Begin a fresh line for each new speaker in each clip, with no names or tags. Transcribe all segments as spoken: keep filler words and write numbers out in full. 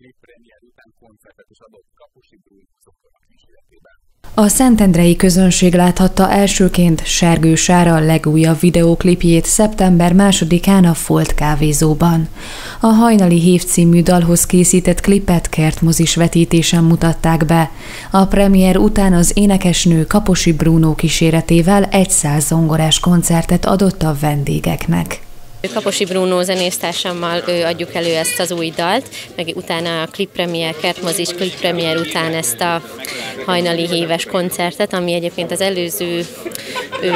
klippremiér után koncertet is adott Kaposi Bruno zongora kíséretében.
A szentendrei közönség láthatta elsőként Sergő Sára legújabb videóklipjét szeptember másodikán a Folt kávézóban. A Hajnali Hív című dalhoz készített klipet kertmozis vetítésen mutatták be. A premier után az énekesnő Kaposi Bruno kíséretével egy száz zongorás koncertet adott a vendégeknek.
Kaposi Bruno zenésztársammal adjuk elő ezt az új dalt, meg utána a klippremiér, kertmozis klippremiér után ezt a Hajnali Híves koncertet, ami egyébként az előző ö,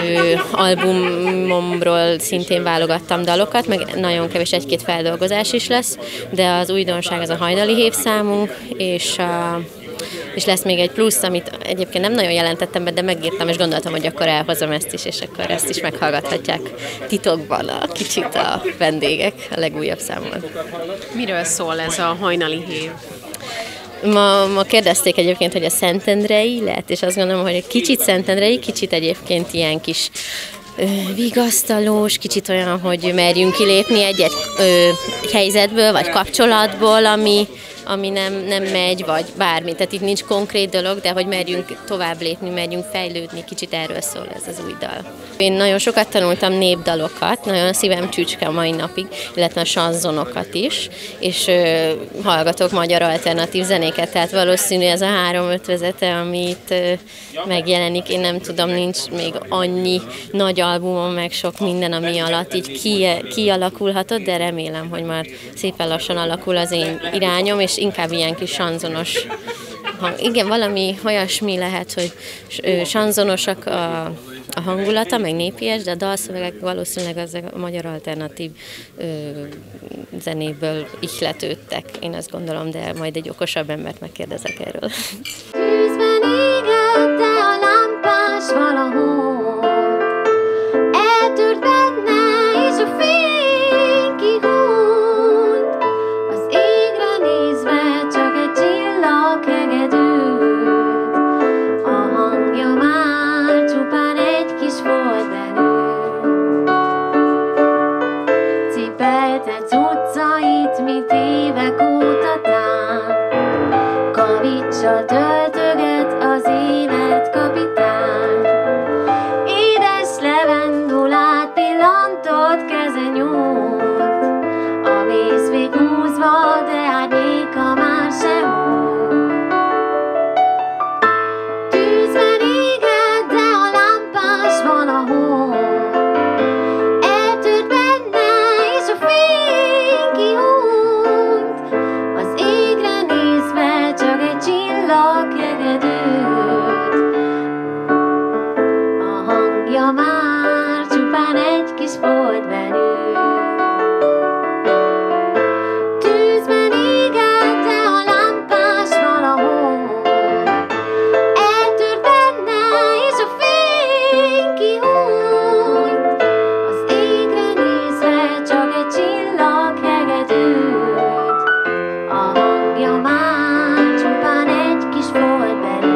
albumomról szintén válogattam dalokat, meg nagyon kevés egy-két feldolgozás is lesz, de az újdonság az a Hajnali Hív számunk, és a és lesz még egy plusz, amit egyébként nem nagyon jelentettem be, de megírtam, és gondoltam, hogy akkor elhozom ezt is, és akkor ezt is meghallgathatják titokban a kicsit a vendégek a legújabb számon.
Miről szól ez a Hajnali Hív?
Ma, ma kérdezték egyébként, hogy a szentendrei lehet, és azt gondolom, hogy egy kicsit szentendrei, kicsit egyébként ilyen kis ö, vigasztalós, kicsit olyan, hogy merjünk kilépni egy-egy ö, helyzetből, vagy kapcsolatból, ami ami nem, nem megy, vagy bármi. Tehát itt nincs konkrét dolog, de hogy merjünk tovább lépni, merjünk fejlődni, kicsit erről szól ez az új dal. Én nagyon sokat tanultam népdalokat, nagyon szívem csücske a mai napig, illetve a sanzonokat is, és ö, hallgatok magyar alternatív zenéket, tehát valószínű ez a három ötvezete, amit ö, megjelenik, én nem tudom, nincs még annyi nagy albumon, meg sok minden, ami alatt így ki, kialakulhatott, de remélem, hogy már szépen lassan alakul az én irányom, és inkább ilyen kis sanzonos hang. Igen, valami olyasmi lehet, hogy sanzonosak a, a hangulata, meg népies, de a dalszövegek valószínűleg az a magyar alternatív ö, zenéből ihletődtek, én azt gondolom, de majd egy okosabb embert megkérdezek erről.
Tűzben égette a lámpás valahol, eltört benne, és a fény kihúnyt, az égre nézve csak egy csillag hegedűt, a hangja már csupán egy kis folderő. Cipelte cuccait, mit évek óta tán, kavicsal töltöget az életkapitány. Édes levendulát pillantott keze nyújt, a vészvég húzva, de árnyéka már sem múlt. Tűzben égett, de a lámpás valahol, eltört benne, és a fény kihúnyt, az égre nézve csak egy csillag hegedűt, a hangja már csupán egy kis foltverő. Tűzben égett, de a lámpás valahol, eltört benne, és a fény kihúnyt, az égre nézve csak egy csillag hegedűt, a hangja már csupán egy kis foltverő.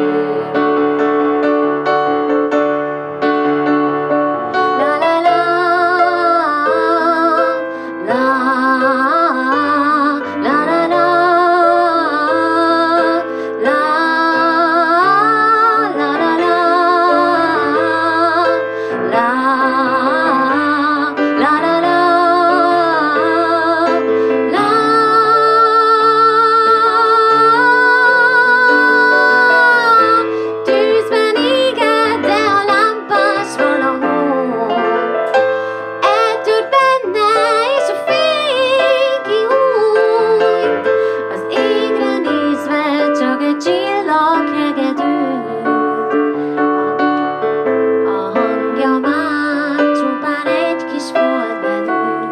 La la la, la la la la, la la la la, la la la la, la. Tűzben égett, de a lámpás valahol, eltört benne, és a fény kihúnyt, az égre nézve csak egy csillag hegedűt, a hangja már csupán egy kis foltverő.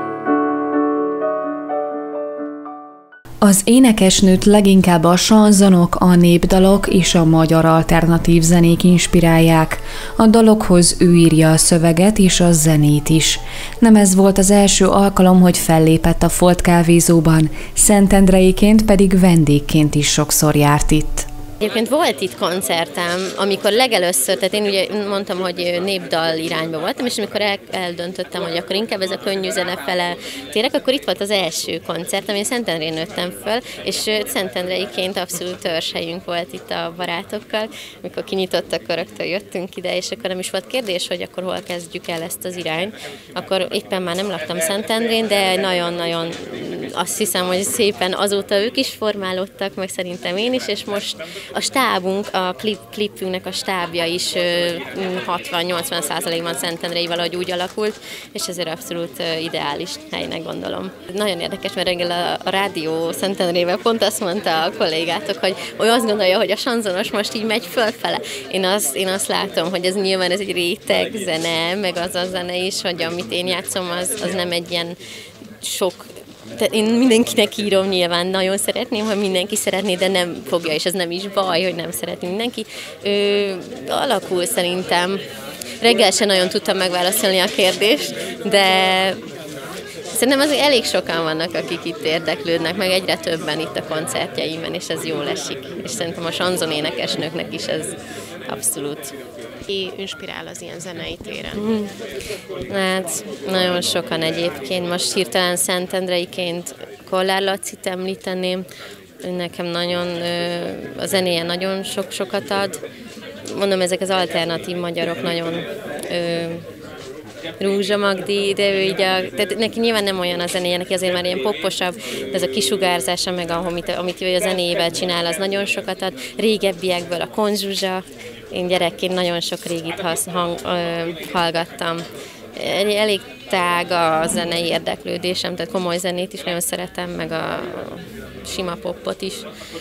Az énekesnőt leginkább a sanzonok, a népdalok és a magyar alternatív zenék inspirálják. A dalokhoz ő írja a szöveget és a zenét is. Nem ez volt az első alkalom, hogy fellépett a Folt kávézóban, szentendreiként pedig vendégként is sokszor járt itt.
Egyébként volt itt koncertem, amikor legelőször, tehát én ugye mondtam, hogy népdal irányba voltam, és amikor el, eldöntöttem, hogy akkor inkább ez a könnyű zene fele térek, akkor itt volt az első koncertem, én Szentendrén nőttem föl, és szentendreiként abszolút törzshelyünk volt itt a barátokkal, amikor kinyitottak, akkor rögtön jöttünk ide, és akkor nem is volt kérdés, hogy akkor hol kezdjük el ezt az irányt. Akkor éppen már nem laktam Szentendrén, de nagyon-nagyon azt hiszem, hogy szépen azóta ők is formálódtak, meg szerintem én is, és most a stábunk, a klip, klipünknek a stábja is hatvan-nyolcvan százalékban Szentendrei valahogy úgy alakult, és ezért abszolút ideális helynek gondolom. Nagyon érdekes, mert reggel a, a rádió Szentendrével pont azt mondta a kollégátok, hogy ő azt gondolja, hogy a sanzonos most így megy fölfele. Én azt, én azt látom, hogy ez nyilván ez egy réteg zene, meg az a zene is, hogy amit én játszom, az, az nem egy ilyen sok. Tehát én mindenkinek írom, nyilván nagyon szeretném, ha mindenki szeretné, de nem fogja, és ez nem is baj, hogy nem szeretné mindenki. Ö, alakul szerintem. Reggel sem nagyon tudtam megválaszolni a kérdést, de szerintem azért elég sokan vannak, akik itt érdeklődnek, meg egyre többen itt a koncertjeimben, és ez jól esik. És szerintem a sanzon énekesnőknek is ez abszolút.
Ki inspirál az ilyen zenei téren?
Mm. Hát nagyon sokan egyébként. Most hirtelen szentendreiként Kollár Lacit említeném. Nekem nagyon, a zenéje nagyon sok-sokat ad. Mondom, ezek az alternatív magyarok nagyon... Rúzsa Magdi, de ő így a, tehát neki nyilván nem olyan a zenéje, neki azért már ilyen popposabb, de ez a kisugárzása, meg amit, amit ő a zenéjével csinál, az nagyon sokat ad. Régebbiekből a Konzsuzsa, én gyerekként nagyon sok régit hasz, hang, ö, hallgattam. Elég tág a zenei érdeklődésem, tehát komoly zenét is nagyon szeretem, meg a sima popot is.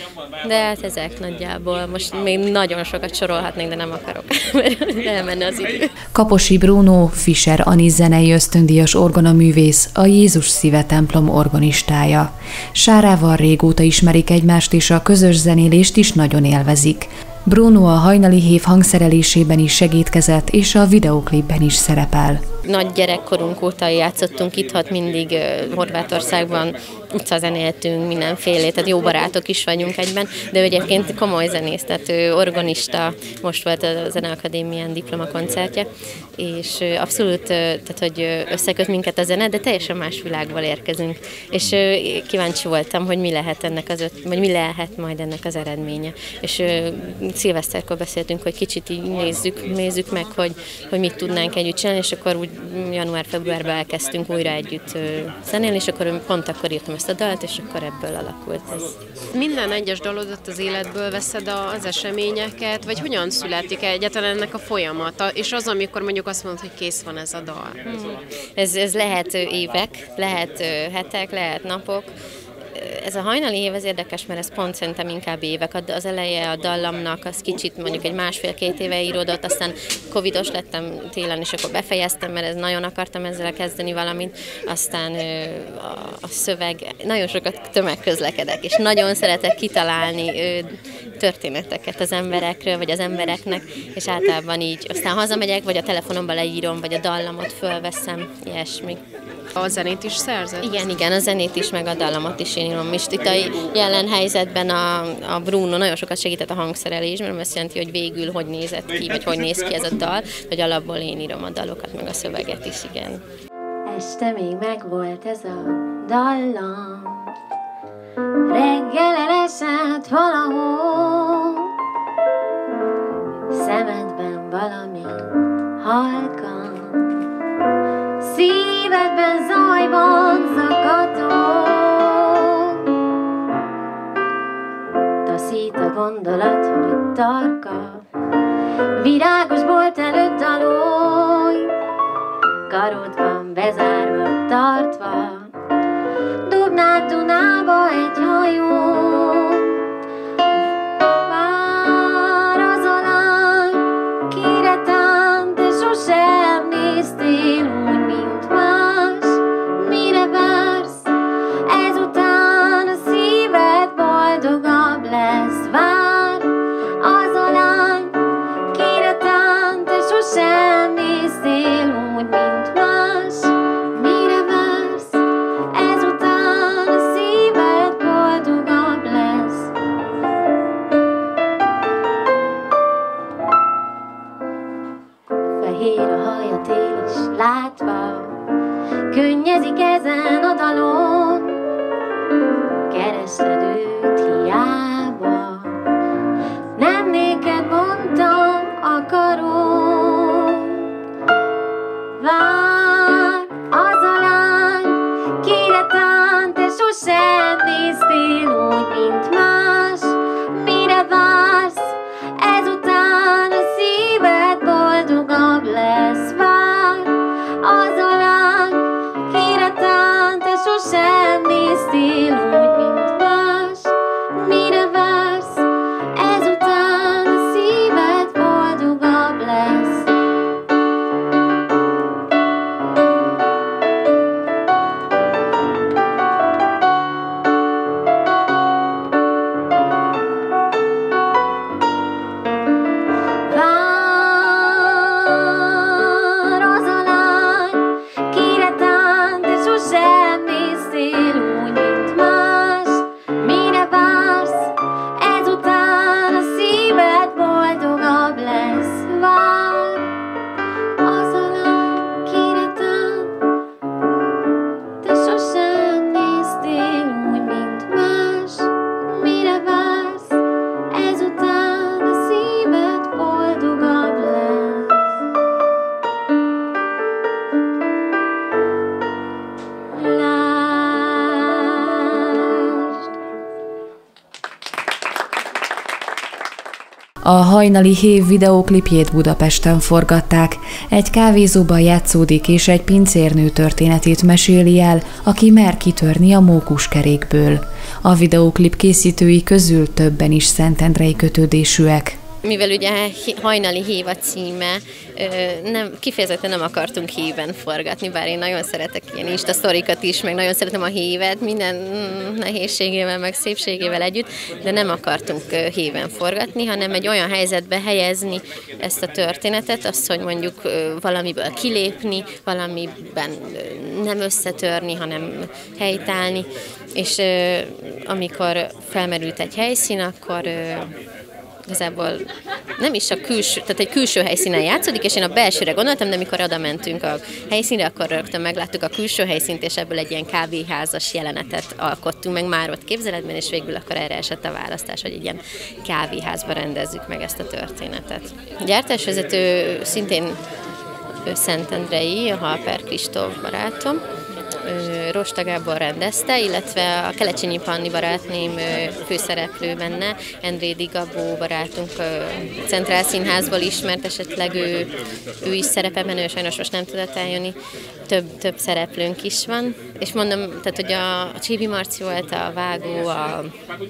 De hát ezek nagyjából. Most még nagyon sokat sorolhatnék, de nem akarok, mert elmenne az idő.
Kaposi Bruno, Fischer Ani zenei ösztöndíjas orgonaművész, a Jézus Szíve templom organistája. Sárával régóta ismerik egymást, és a közös zenélést is nagyon élvezik. Bruno a Hajnali Hév hangszerelésében is segítkezett, és a videóklipben is szerepel.
Nagy gyerekkorunk óta játszottunk itthon, mindig uh, Horvátországban utcazenéltünk mindenfélét, tehát jó barátok is vagyunk egyben, de ő egyébként komoly zenész, tehát ő organista, most volt a Zeneakadémián diplomakoncertje, és uh, abszolút, uh, tehát hogy összeköt minket a zene, de teljesen más világból érkezünk, és uh, kíváncsi voltam, hogy mi lehet ennek az öt, vagy mi lehet majd ennek az eredménye, és uh, szilveszterkor beszéltünk, hogy kicsit így nézzük, nézzük meg, hogy, hogy mit tudnánk együtt csinálni, és akkor úgy január-februárban elkezdtünk újra együtt zenélni, és akkor pont akkor írtam ezt a dalt, és akkor ebből alakult ez.
Minden egyes dalodat az életből veszed az eseményeket, vagy hogyan születik egyáltalán ennek a folyamata, és az, amikor mondjuk azt mondod, hogy kész van ez a dal?
Hmm. Ez, ez lehet évek, lehet hetek, lehet napok. Ez a Hajnali Hév az érdekes, mert ez pont szerintem inkább évek. Az eleje a dallamnak, az kicsit mondjuk egy másfél-két éve íródott, aztán covidos lettem télen, és akkor befejeztem, mert ez nagyon akartam ezzel kezdeni valamit. Aztán a, a szöveg, nagyon sokat tömegközlekedek, és nagyon szeretek kitalálni történeteket az emberekről, vagy az embereknek, és általában így. Aztán hazamegyek, vagy a telefonomba leírom, vagy a dallamot fölveszem, ilyesmi.
A zenét is szerzett?
Igen, igen, a zenét is, meg a dallamot is én írom. És itt a jelen helyzetben a, a Bruno nagyon sokat segített a hangszerelésben, mert azt jelenti, hogy végül hogy nézett ki, vagy hogy néz ki ez a dal, hogy alapból én írom a dalokat, meg a szöveget is, igen.
Este még megvolt ez a dallam, reggel elesett valahol, szemedben valami halkan, szívedben zajban zakatol. Taszít a gondolat, hogy tarka, virágos bolt előtt dalolj, karodban bezárva, tartva, dobnád Dunába egy hajó. Vár az a lány, kire tán, te sosem néztél úgy, mint más. Mire vársz? Ezután a szíved boldogabb lesz. Vár az a lány, kire tán, te sosem néztél úgy, mint más. Mire vársz? Ezután a szíved boldogabb lesz.
A hajnali hév videóklipjét Budapesten forgatták. Egy kávézóban játszódik, és egy pincérnő történetét meséli el, aki mer kitörni a mókuskerékből. A videóklip készítői közül többen is szentendrei kötődésűek.
Mivel ugye hajnali hév a címe, nem, kifejezetten nem akartunk héven forgatni, bár én nagyon szeretek ilyen Insta sztorikat is, meg nagyon szeretem a hévet, minden nehézségével, meg szépségével együtt, de nem akartunk héven forgatni, hanem egy olyan helyzetbe helyezni ezt a történetet, azt, hogy mondjuk valamiből kilépni, valamiben nem összetörni, hanem helytállni, és amikor felmerült egy helyszín, akkor igazából nem is a külső, tehát egy külső helyszínen játszódik, és én a belsőre gondoltam, de amikor oda mentünk a helyszínre, akkor rögtön megláttuk a külső helyszínt, és ebből egy ilyen kávéházas jelenetet alkottunk meg már ott képzeletben, és végül akkor erre esett a választás, hogy egy ilyen kávéházba rendezzük meg ezt a történetet. A gyártásvezető szintén szentendrei, a Halper Kristóf barátom, Rosta Gábor rendezte, illetve a Kelecsényi Panni barátném főszereplő benne, Endrédi Gabó barátunk Centrál Színházból ismert, esetleg ő, ő is szerepel benne, ő sajnos most nem tudott eljönni, több, több szereplőnk is van, és mondom, tehát hogy a, a Csibi Marci volt a vágó, a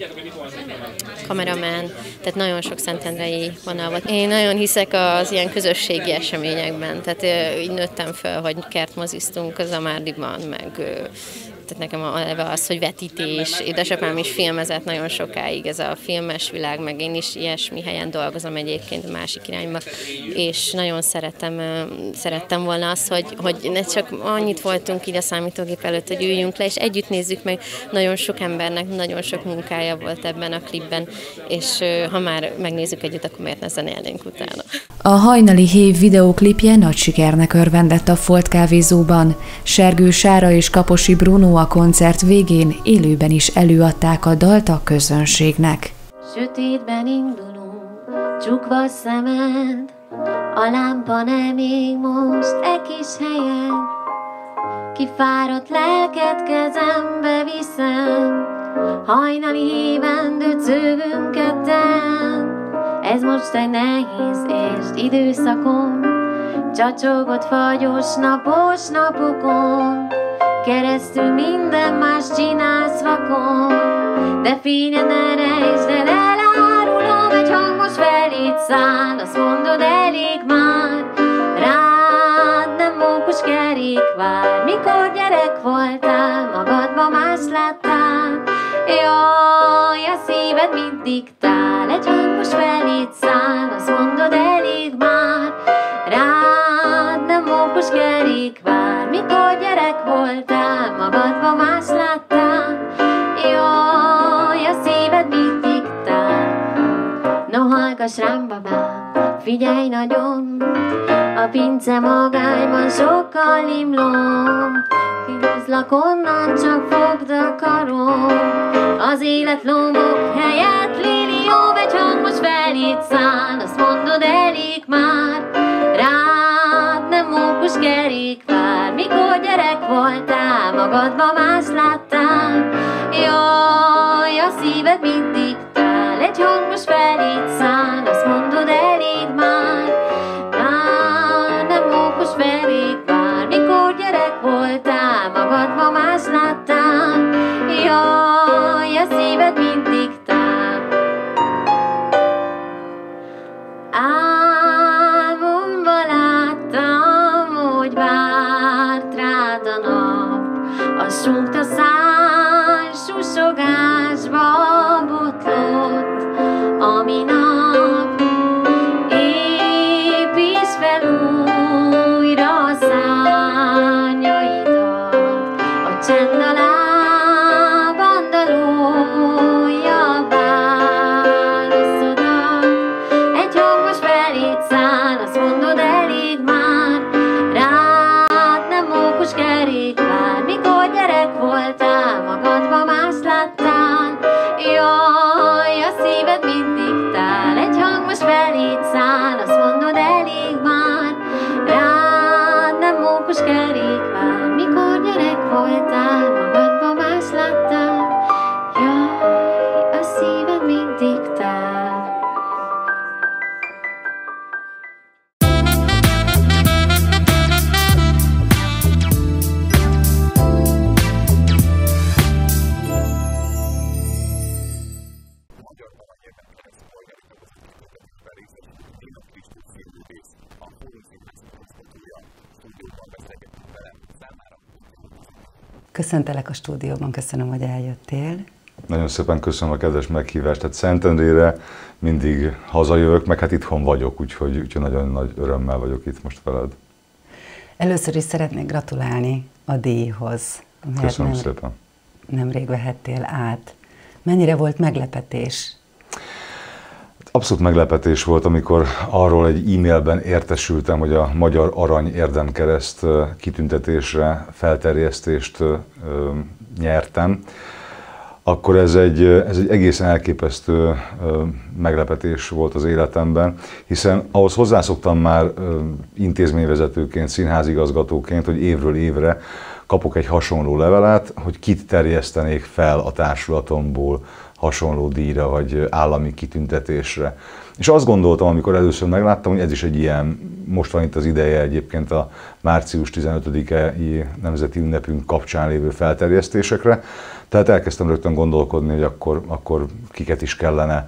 kameraman, tehát nagyon sok szentendrei vonal volt. Én nagyon hiszek az ilyen közösségi eseményekben, tehát így nőttem föl, hogy kertmoziztunk az Amárdiban, meg tehát nekem eleve az, hogy vetítés, édesapám is filmezett nagyon sokáig, ez a filmes világ, meg én is ilyesmi helyen dolgozom egyébként a másik irányba, és nagyon szeretem, szerettem volna azt, hogy, hogy ne csak annyit voltunk így a számítógép előtt, hogy üljünk le, és együtt nézzük meg, nagyon sok embernek nagyon sok munkája volt ebben a klipben, és ha már megnézzük együtt, akkor miért ne zenélnénk utána.
A hajnali hév videóklipje nagy sikernek örvendett a Folt kávézóban. Sergő Sára és Kaposi Bruno a koncert végén élőben is előadták a dalt a közönségnek.
Sötétben indulunk, csukva szemed, a lámpa nem ég most e kis helyen. Kifáradt lelket kezembe viszem, hajnali héven döcögünk ketten. Ez most egy nehéz és időszakon, csacsogott fagyos napos napokon, keresztül minden más csinálsz vakon, de figyelj, ne rejtsd el, elárulom, egy hang most feléd száll, azt mondod, elég már, rád nem mókus kerékvár. Mikor gyerek voltál, magadba más láttál, jaj, a szíved mit diktál, egy hang most feléd száll, azt mondod, elég már, rád nem mókus kerékvár. Mikor gyerek voltál, magadba más láttál, jaj, a szíved mit diktál. No, hallgass rám, babám, figyelj nagyon, a pince magányban sokkal imlom. Kihúzlak onnan, csak fogd a karom, az élet lomok helyett lilióm, egy hang most feléd száll, azt mondod, elég már, rád nem mókus kerékvár. Mikor gyerek voltál, magadba más láttál, jaj, a szíved mit diktál, egy hang most feléd száll, azt mondod, elég már, rád nem mókus kerékvár. Mikor gyerek voltál, magadba más láttál, jaj, a szíved mit diktál. Álmomba láttam, hogy várt rád a nap, a súgta száj susogásba botlott, ami nap
Köszöntelek a stúdióban, köszönöm, hogy eljöttél.
Nagyon szépen köszönöm a kedves meghívást. Tehát Szentendrére mindig hazajövök, meg hát itthon vagyok, úgyhogy, úgyhogy nagyon nagy örömmel vagyok itt most veled.
Először is szeretnék gratulálni a díjhoz.
Köszönöm
nem,
szépen.
Nemrég vehettél át. Mennyire volt meglepetés?
Abszolút meglepetés volt, amikor arról egy e-mailben értesültem, hogy a Magyar Arany Érdemkereszt kitüntetésre felterjesztést ö, nyertem. Akkor ez egy, ez egy egészen elképesztő ö, meglepetés volt az életemben, hiszen ahhoz hozzászoktam már ö, intézményvezetőként, színházigazgatóként, hogy évről évre kapok egy hasonló levelet, hogy kit terjesztenék fel a társulatomból hasonló díjra, vagy állami kitüntetésre. És azt gondoltam, amikor először megláttam, hogy ez is egy ilyen, most van itt az ideje egyébként a március tizenötödikei nemzeti ünnepünk kapcsán lévő felterjesztésekre, tehát elkezdtem rögtön gondolkodni, hogy akkor, akkor kiket is kellene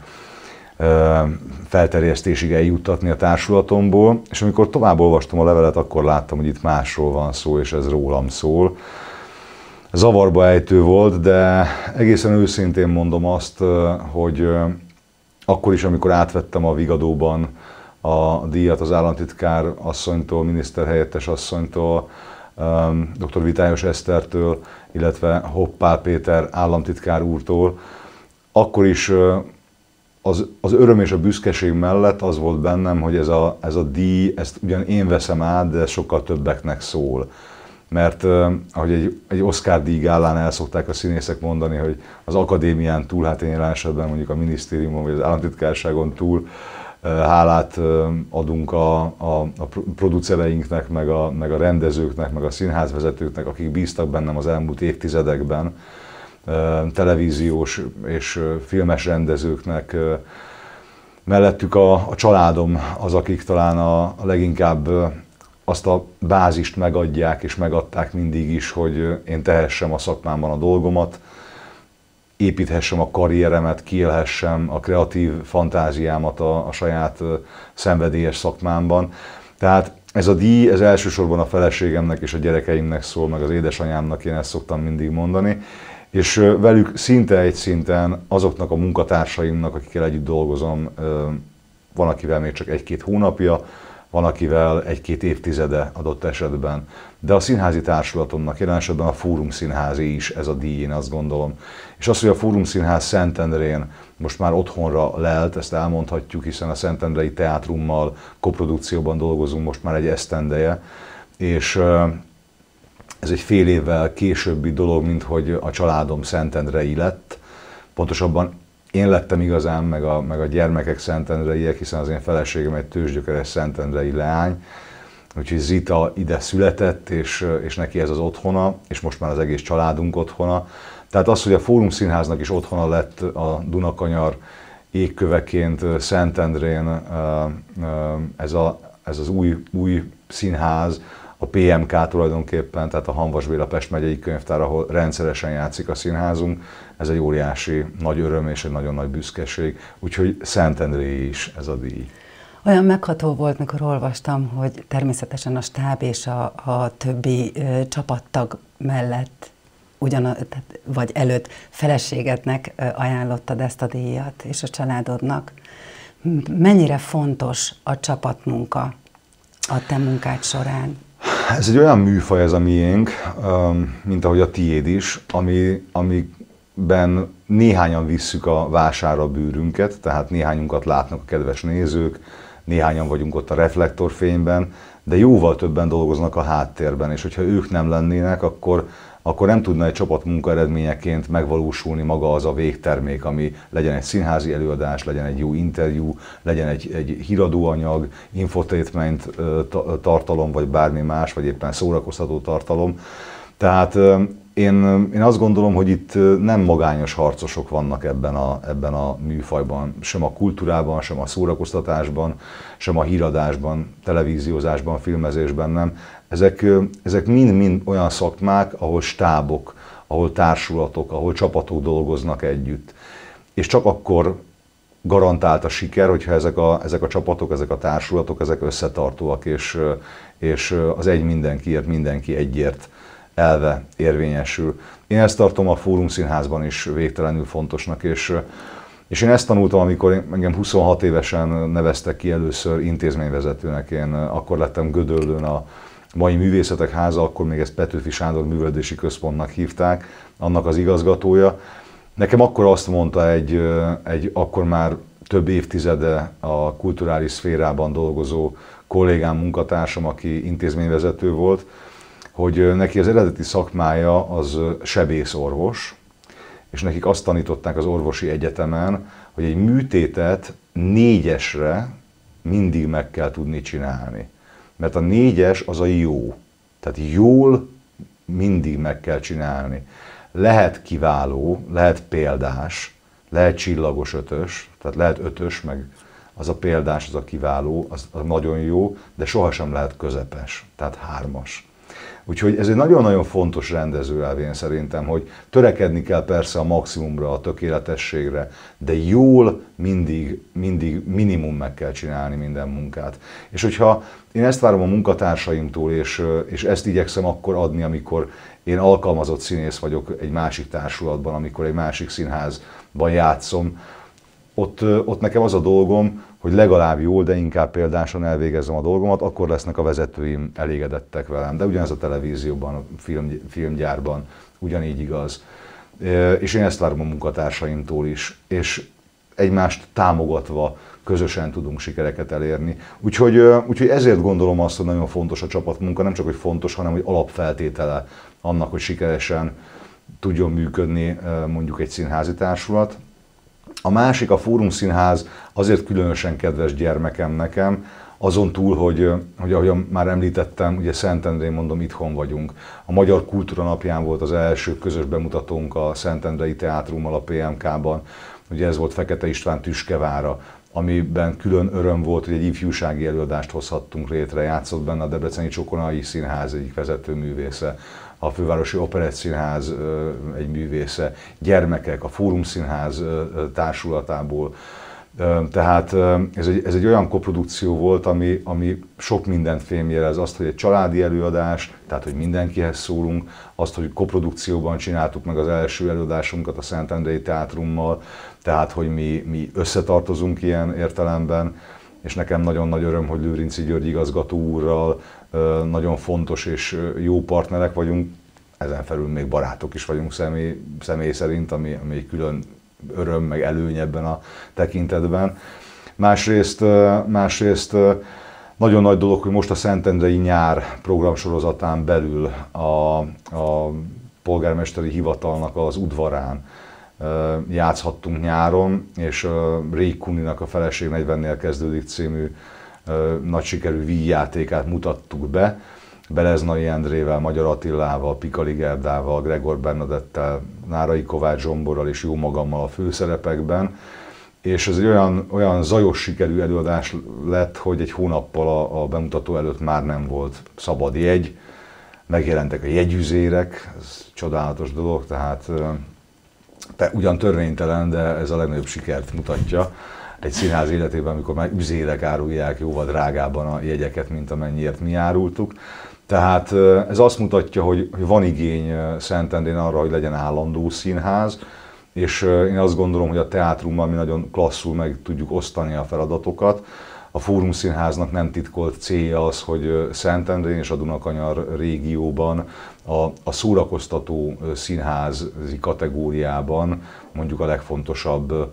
felterjesztésig eljuttatni a társulatomból, és amikor tovább olvastam a levelet, akkor láttam, hogy itt másról van szó, és ez rólam szól. Zavarba ejtő volt, de egészen őszintén mondom azt, hogy akkor is, amikor átvettem a Vigadóban a díjat az államtitkár asszonytól, miniszterhelyettes asszonytól, dr. Vitályos Esztertől, illetve Hoppál Péter államtitkár úrtól, akkor is az, az öröm és a büszkeség mellett az volt bennem, hogy ez a, ez a díj, ezt ugyan én veszem át, de sokkal többeknek szól. Mert ahogy egy, egy Oscar-díj gálán el szokták a színészek mondani, hogy az akadémián túl, hát én jelen esetben mondjuk a minisztériumon vagy az államtitkárságon túl hálát adunk a, a, a producereinknek, meg a, meg a rendezőknek, meg a színházvezetőknek, akik bíztak bennem az elmúlt évtizedekben, televíziós és filmes rendezőknek. Mellettük a, a családom az, akik talán a, a leginkább azt a bázist megadják és megadták mindig is, hogy én tehessem a szakmámban a dolgomat, építhessem a karrieremet, kiélhessem a kreatív fantáziámat a, a saját szenvedélyes szakmámban. Tehát ez a díj, ez elsősorban a feleségemnek és a gyerekeimnek szól, meg az édesanyámnak, én ezt szoktam mindig mondani, és velük szinte egy szinten azoknak a munkatársaimnak, akikkel együtt dolgozom, van akivel még csak egy-két hónapja, van akivel egy-két évtizede adott esetben. De a színházi társulatomnak, jelen esetben a Fórum Színházi is ez a díj, én azt gondolom. És az, hogy a Fórum Színház Szentendrén most már otthonra lelt, ezt elmondhatjuk, hiszen a Szentendrei Teátrummal koprodukcióban dolgozunk most már egy esztendeje, és ez egy fél évvel későbbi dolog, mint hogy a családom szentendrei lett. Pontosabban én lettem igazán, meg a, meg a gyermekek szentendreiek, hiszen az én feleségem egy tőzsgyökeres szentendrei leány, úgyhogy Zita ide született, és, és neki ez az otthona, és most már az egész családunk otthona. Tehát az, hogy a Fórum Színháznak is otthona lett a Dunakanyar égköveként Szentendrén, ez, a, ez az új, új színház, a pé em ká tulajdonképpen, tehát a Hamvas Béla Pest megyei könyvtár, ahol rendszeresen játszik a színházunk, ez egy óriási nagy öröm és egy nagyon nagy büszkeség, úgyhogy Szentendré is ez a díj.
Olyan megható volt, mikor olvastam, hogy természetesen a stáb és a, a többi ö, csapattag mellett, ugyan, tehát, vagy előtt feleségednek ö, ajánlottad ezt a díjat, és a családodnak. Mennyire fontos a csapatmunka a te munkád során?
Ez egy olyan műfaj ez a miénk, mint ahogy a tiéd is, ami, amiben néhányan visszük a vásárra bőrünket, tehát néhányunkat látnak a kedves nézők, néhányan vagyunk ott a reflektorfényben, de jóval többen dolgoznak a háttérben, és hogyha ők nem lennének, akkor, akkor nem tudna egy csapat munka eredményeként megvalósulni maga az a végtermék, ami legyen egy színházi előadás, legyen egy jó interjú, legyen egy, egy híradóanyag, infotainment tartalom, vagy bármi más, vagy éppen szórakoztató tartalom. Tehát én, én azt gondolom, hogy itt nem magányos harcosok vannak ebben a, ebben a műfajban, sem a kultúrában, sem a szórakoztatásban, sem a híradásban, televíziózásban, filmezésben nem. Ezek, ezek mind-mind olyan szakmák, ahol stábok, ahol társulatok, ahol csapatok dolgoznak együtt. És csak akkor garantált a siker, hogyha ezek a, ezek a csapatok, ezek a társulatok, ezek összetartóak, és, és az egy mindenkiért, mindenki egyért elve érvényesül. Én ezt tartom a Fórum Színházban is végtelenül fontosnak, és, és én ezt tanultam, amikor engem huszonhat évesen neveztek ki először intézményvezetőnek. Én akkor lettem Gödöllőn a mai Művészetek Háza, akkor még ezt Petőfi Sándor Művelődési Központnak hívták, annak az igazgatója. Nekem akkor azt mondta egy, egy akkor már több évtizede a kulturális szférában dolgozó kollégám, munkatársam, aki intézményvezető volt, hogy neki az eredeti szakmája az sebészorvos, és nekik azt tanították az orvosi egyetemen, hogy egy műtétet négyesre mindig meg kell tudni csinálni. Mert a négyes az a jó. Tehát jól mindig meg kell csinálni. Lehet kiváló, lehet példás, lehet csillagos ötös, tehát lehet ötös, meg az a példás, az a kiváló, az, az nagyon jó, de sohasem lehet közepes, tehát hármas. Úgyhogy ez egy nagyon-nagyon fontos rendezőelv én szerintem, hogy törekedni kell persze a maximumra, a tökéletességre, de jól mindig, mindig minimum meg kell csinálni minden munkát. És hogyha én ezt várom a munkatársaimtól, és, és ezt igyekszem akkor adni, amikor én alkalmazott színész vagyok egy másik társulatban, amikor egy másik színházban játszom, ott, ott nekem az a dolgom, hogy legalább jól, de inkább példásan elvégezzem a dolgomat, akkor lesznek a vezetőim elégedettek velem. De ugyanez a televízióban, a film, filmgyárban ugyanígy igaz. És én ezt várom a munkatársaimtól is. És egymást támogatva közösen tudunk sikereket elérni. Úgyhogy, úgyhogy ezért gondolom azt, hogy nagyon fontos a csapatmunka, nem csak hogy fontos, hanem hogy alapfeltétele annak, hogy sikeresen tudjon működni mondjuk egy színházi társulat. A másik, a Fórum Színház azért különösen kedves gyermekem nekem, azon túl, hogy, hogy ahogy már említettem, ugye Szentendrén, mondom, itthon vagyunk. A Magyar Kultúra Napján volt az első közös bemutatónk a Szentendrei Teátrummal a pé em ká-ban. Ugye ez volt Fekete István Tüskevára, amiben külön öröm volt, hogy egy ifjúsági előadást hozhattunk létre. Játszott benne a Debreceni Csokonai Színház egyik vezetőművésze, a Fővárosi Operettszínház egy művésze, gyermekek, a Fórum Színház társulatából. Tehát ez egy, ez egy olyan koprodukció volt, ami, ami sok mindent fémjelez, azt, hogy egy családi előadás, tehát hogy mindenkihez szólunk, azt, hogy koprodukcióban csináltuk meg az első előadásunkat a Szentendrei Teátrummal, tehát hogy mi, mi összetartozunk ilyen értelemben, és nekem nagyon nagy öröm, hogy Lőrinci György igazgató úrral nagyon fontos és jó partnerek vagyunk, ezen felül még barátok is vagyunk személy, személy szerint, ami, ami egy külön öröm, meg előny ebben a tekintetben. Másrészt, másrészt nagyon nagy dolog, hogy most a Szentendrei Nyár programsorozatán belül a, a polgármesteri hivatalnak az udvarán játszhattunk nyáron, és Rék Kunninak a Feleség negyvennél kezdődik című nagy sikerű vígjátékát mutattuk be, Beleznai Endrével, Magyar Attilával, Pikali Gerdával, Gregor Bernadettel, Nárai Kovács Zsomborral és jó magammal a főszerepekben. És ez egy olyan, olyan zajos sikerű előadás lett, hogy egy hónappal a, a bemutató előtt már nem volt szabad jegy. Megjelentek a jegyüzérek, ez csodálatos dolog, tehát te, ugyan törvénytelen, de ez a legnagyobb sikert mutatja egy színház életében, amikor már üzérek árulják jóval drágában a jegyeket, mint amennyiért mi árultuk. Tehát ez azt mutatja, hogy van igény Szentendrén arra, hogy legyen állandó színház, és én azt gondolom, hogy a teátrummal mi nagyon klasszul meg tudjuk osztani a feladatokat. A Fórum Színháznak nem titkolt célja az, hogy Szentendrén és a Dunakanyar régióban a, a szórakoztató színházi kategóriában mondjuk a legfontosabb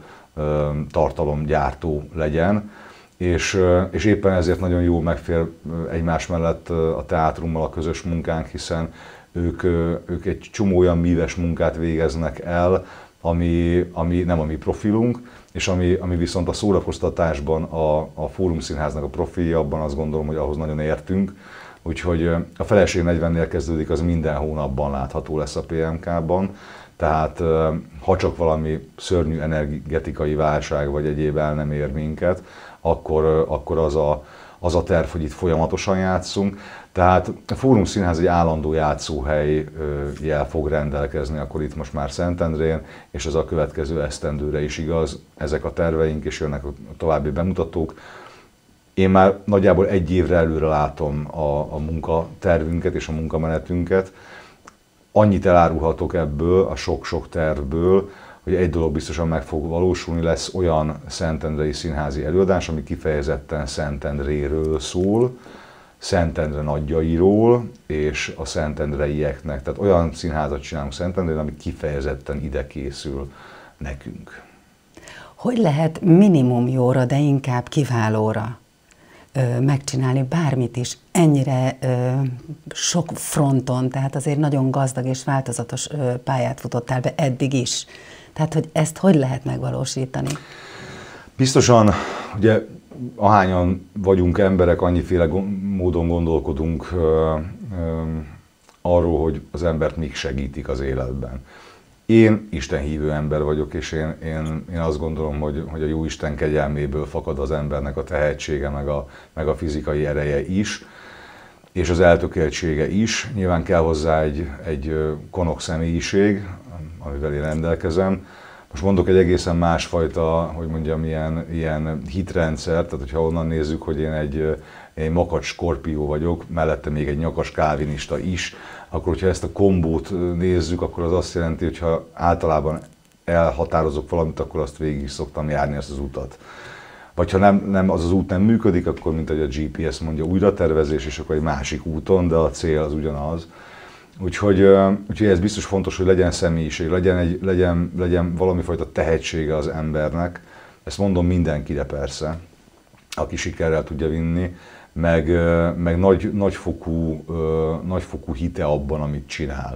tartalomgyártó legyen, és, és éppen ezért nagyon jól megfér egymás mellett a teátrummal a közös munkánk, hiszen ők, ők egy csomó olyan míves munkát végeznek el, ami, ami nem a mi profilunk, és ami, ami viszont a szórakoztatásban a, a Fórum Színháznak a profilja, abban azt gondolom, hogy ahhoz nagyon értünk. Úgyhogy a Feleség negyvennél kezdődik, az minden hónapban látható lesz a pé em ká-ban. Tehát ha csak valami szörnyű energetikai válság vagy egyéb el nem ér minket, akkor, akkor az, a, az a terv, hogy itt folyamatosan játszunk. Tehát a Fórum Színház egy állandó játszóhellyel fog rendelkezni, akkor itt most már Szentendrén, és ez a következő esztendőre is igaz. Ezek a terveink, és jönnek a további bemutatók. Én már nagyjából egy évre előre látom a, a munkatervünket és a munkamenetünket. annyit elárulhatok ebből, a sok-sok tervből, hogy egy dolog biztosan meg fog valósulni, lesz olyan szentendrei színházi előadás, ami kifejezetten Szentendréről szól, Szentendre nagyjairól és a szentendreieknek. Tehát olyan színházat csinálunk Szentendrén, ami kifejezetten ide készül nekünk.
Hogy lehet minimum jóra, de inkább kiválóra ö, megcsinálni bármit is, ennyire ö, sok fronton, tehát azért nagyon gazdag és változatos ö, pályát futottál be eddig is. Tehát, hogy ezt hogy lehet megvalósítani?
Biztosan, ugye ahányan vagyunk emberek, annyiféle módon gondolkodunk ö, ö, arról, hogy az embert mik segítik az életben. Én Isten hívő ember vagyok, és én, én, én azt gondolom, hogy, hogy a jó Isten kegyelméből fakad az embernek a tehetsége, meg a, meg a fizikai ereje is, és az eltökéltsége is. Nyilván kell hozzá egy, egy konok személyiség, amivel én rendelkezem. Most mondok egy egészen másfajta, hogy mondjam, ilyen, ilyen hitrendszer, tehát hogyha onnan nézzük, hogy én egy, egy makacs skorpió vagyok, mellette még egy nyakas kálvinista is, akkor hogyha ezt a kombót nézzük, akkor az azt jelenti, hogy ha általában elhatározok valamit, akkor azt végig is szoktam járni ezt az utat. Vagy ha nem, nem, az az út nem működik, akkor mint ahogy a gé pé es mondja, újratervezés, és akkor egy másik úton, de a cél az ugyanaz. Úgyhogy, úgyhogy ez biztos fontos, hogy legyen személyiség, legyen, egy, legyen, legyen valami fajta tehetsége az embernek. Ezt mondom mindenkire persze, aki sikerrel tudja vinni, meg, meg nagy, nagyfokú, nagyfokú hite abban, amit csinál.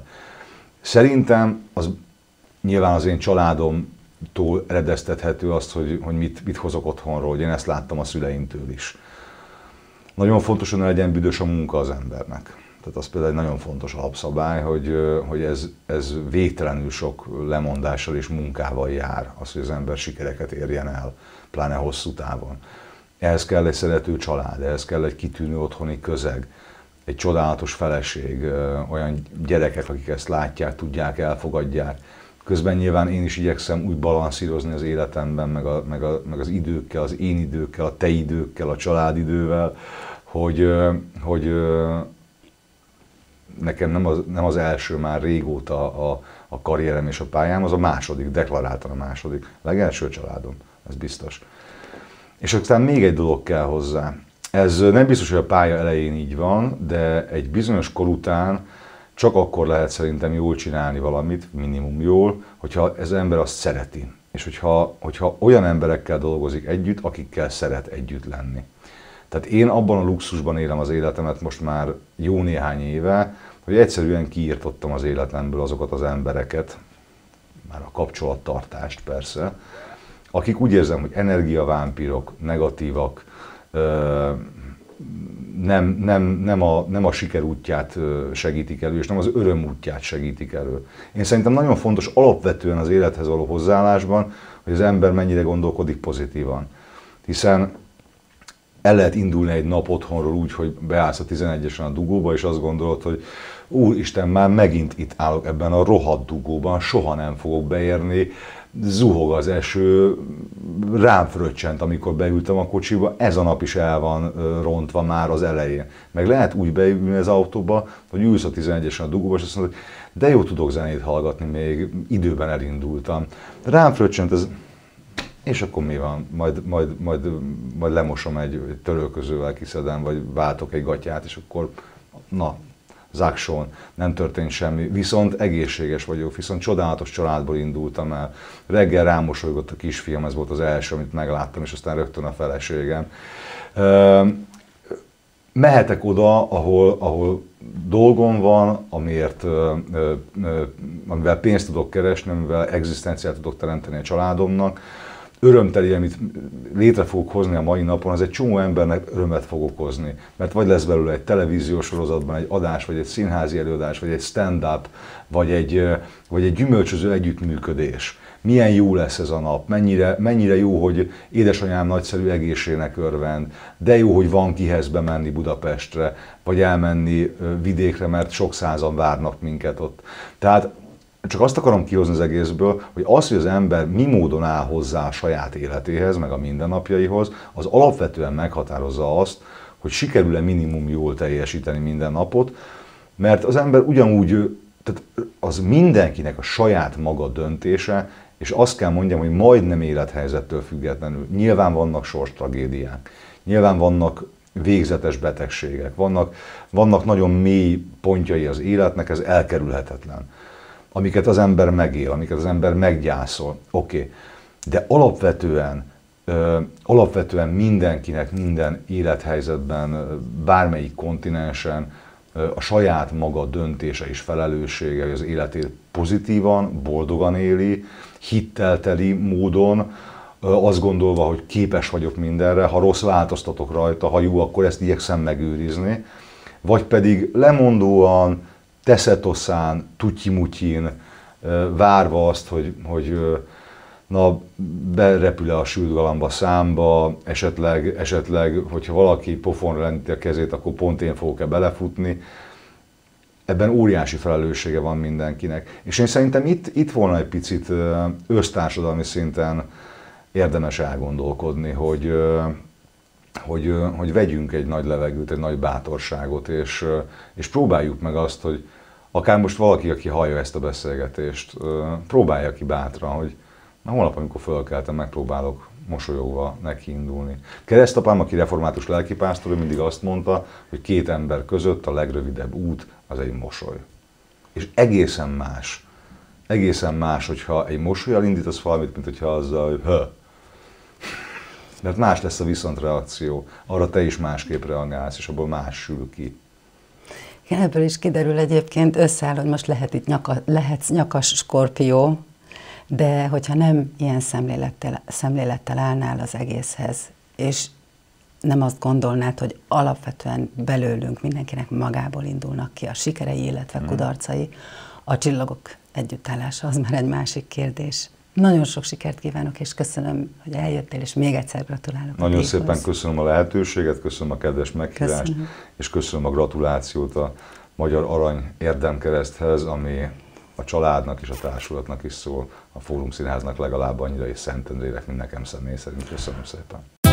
Szerintem az nyilván az én családomtól eredeztethető azt, hogy, hogy mit, mit hozok otthonról, hogy én ezt láttam a szüleimtől is. Nagyon fontos, hogy ne legyen büdös a munka az embernek. Tehát az például egy nagyon fontos alapszabály, hogy, hogy ez, ez végtelenül sok lemondással és munkával jár, az, hogy az ember sikereket érjen el, pláne hosszú távon. Ehhez kell egy szerető család, ehhez kell egy kitűnő otthoni közeg, egy csodálatos feleség, olyan gyerekek, akik ezt látják, tudják, elfogadják. Közben nyilván én is igyekszem úgy balanszírozni az életemben, meg, a, meg, a, meg az időkkel, az én időkkel, a te időkkel, a családidővel, hogy, hogy nekem nem az, nem az első már régóta a, a karrierem és a pályám, az a második, deklaráltan a második, legelső családom, ez biztos. És aztán még egy dolog kell hozzá. Ez nem biztos, hogy a pálya elején így van, de egy bizonyos kor után csak akkor lehet szerintem jól csinálni valamit, minimum jól, hogyha ez az ember azt szereti. És hogyha, hogyha olyan emberekkel dolgozik együtt, akikkel szeret együtt lenni. Tehát én abban a luxusban élem az életemet most már jó néhány éve, hogy egyszerűen kiírtottam az életemből azokat az embereket, már a kapcsolattartást persze, akik úgy érzem, hogy energiavámpírok, negatívak, nem, nem, nem, a, nem a siker útját segítik elő, és nem az öröm útját segítik elő. Én szerintem nagyon fontos alapvetően az élethez való hozzáállásban, hogy az ember mennyire gondolkodik pozitívan. Hiszen el lehet indulni egy nap otthonról úgy, hogy beállsz a tizenegyesen a dugóba, és azt gondolod, hogy Úristen, már megint itt állok ebben a rohadt dugóban, soha nem fogok beérni, zuhog az eső, rám fröccsent, amikor beültem a kocsiba, ez a nap is el van rontva már az elején. Meg lehet úgy beülni az autóba, hogy ülsz a tizenegyesen a dugóba, és azt mondod, hogy de jó tudok zenét hallgatni, még időben elindultam. Rám fröccsent ez, és akkor mi van? Majd, majd, majd, majd lemosom egy törölközővel, kiszedem, vagy váltok egy gatyát, és akkor na, zákson, nem történt semmi, viszont egészséges vagyok, viszont csodálatos családból indultam el. Reggel rámosolygott a kisfiam, ez volt az első, amit megláttam, és aztán rögtön a feleségem. Mehetek oda, ahol, ahol dolgom van, amiért, amivel pénzt tudok keresni, amivel egzisztenciát tudok teremteni a családomnak. Örömteli, amit létre fogok hozni a mai napon, az egy csomó embernek örömet fog okozni. Mert vagy lesz belőle egy televíziós sorozatban egy adás, vagy egy színházi előadás, vagy egy stand-up, vagy egy, vagy egy gyümölcsöző együttműködés. Milyen jó lesz ez a nap, mennyire, mennyire jó, hogy édesanyám nagyszerű egészségnek örvend, de jó, hogy van kihez bemenni Budapestre, vagy elmenni vidékre, mert sok százan várnak minket ott. Tehát csak azt akarom kihozni az egészből, hogy az, hogy az ember mi módon áll hozzá a saját életéhez, meg a mindennapjaihoz, az alapvetően meghatározza azt, hogy sikerül-e minimum jól teljesíteni minden napot, mert az ember ugyanúgy tehát az mindenkinek a saját maga döntése, és azt kell mondjam, hogy majdnem élethelyzettől függetlenül. Nyilván vannak sorstragédiák, nyilván vannak végzetes betegségek, vannak, vannak nagyon mély pontjai az életnek, ez elkerülhetetlen. Amiket az ember megél, amiket az ember meggyászol, oké. Okay. De alapvetően, ö, alapvetően mindenkinek, minden élethelyzetben, bármelyik kontinensen ö, a saját maga döntése és felelőssége, hogy az életét pozitívan, boldogan éli, hittelteli módon, azt gondolva, hogy képes vagyok mindenre, ha rossz, változtatok rajta, ha jó, akkor ezt igyekszem megőrizni, vagy pedig lemondóan, teszetoszán, tutyimutyin, várva azt, hogy, hogy na, berepül-e a sült galamba számba, esetleg, esetleg, hogyha valaki pofonra lendíti a kezét, akkor pont én fogok-e belefutni. Ebben óriási felelőssége van mindenkinek. És én szerintem itt, itt volna egy picit össztársadalmi szinten érdemes elgondolkodni, hogy, hogy, hogy vegyünk egy nagy levegőt, egy nagy bátorságot, és, és próbáljuk meg azt, hogy akár most valaki, aki hallja ezt a beszélgetést, próbálja ki bátran, hogy na, holnap, amikor fölkeltem, megpróbálok mosolyogva neki indulni. Keresztapám, aki református lelkipásztor, mindig azt mondta, hogy két ember között a legrövidebb út az egy mosoly. És egészen más, egészen más, hogyha egy mosollyal indítasz valamit, mint hogyha azzal, hogy hö. Mert más lesz a viszontreakció, arra te is másképp reagálsz, és abból más sül ki.
Igen, ebből is kiderül egyébként, összeáll, hogy most lehet itt nyaka, lehetsz nyakas skorpió, de hogyha nem ilyen szemlélettel, szemlélettel állnál az egészhez, és nem azt gondolnád, hogy alapvetően belőlünk mindenkinek magából indulnak ki a sikerei, illetve hmm. kudarcai, a csillagok együttállása az már egy másik kérdés. Nagyon sok sikert kívánok, és köszönöm, hogy eljöttél, és még egyszer gratulálok.
Nagyon szépen köszönöm a lehetőséget, köszönöm a kedves meghívást, köszönöm. És köszönöm a gratulációt a Magyar Arany Érdemkereszthez, ami a családnak és a társulatnak is szól, a Fórum Színháznak legalább annyira, és Szentendrének, mint nekem személy szerint. Köszönöm szépen.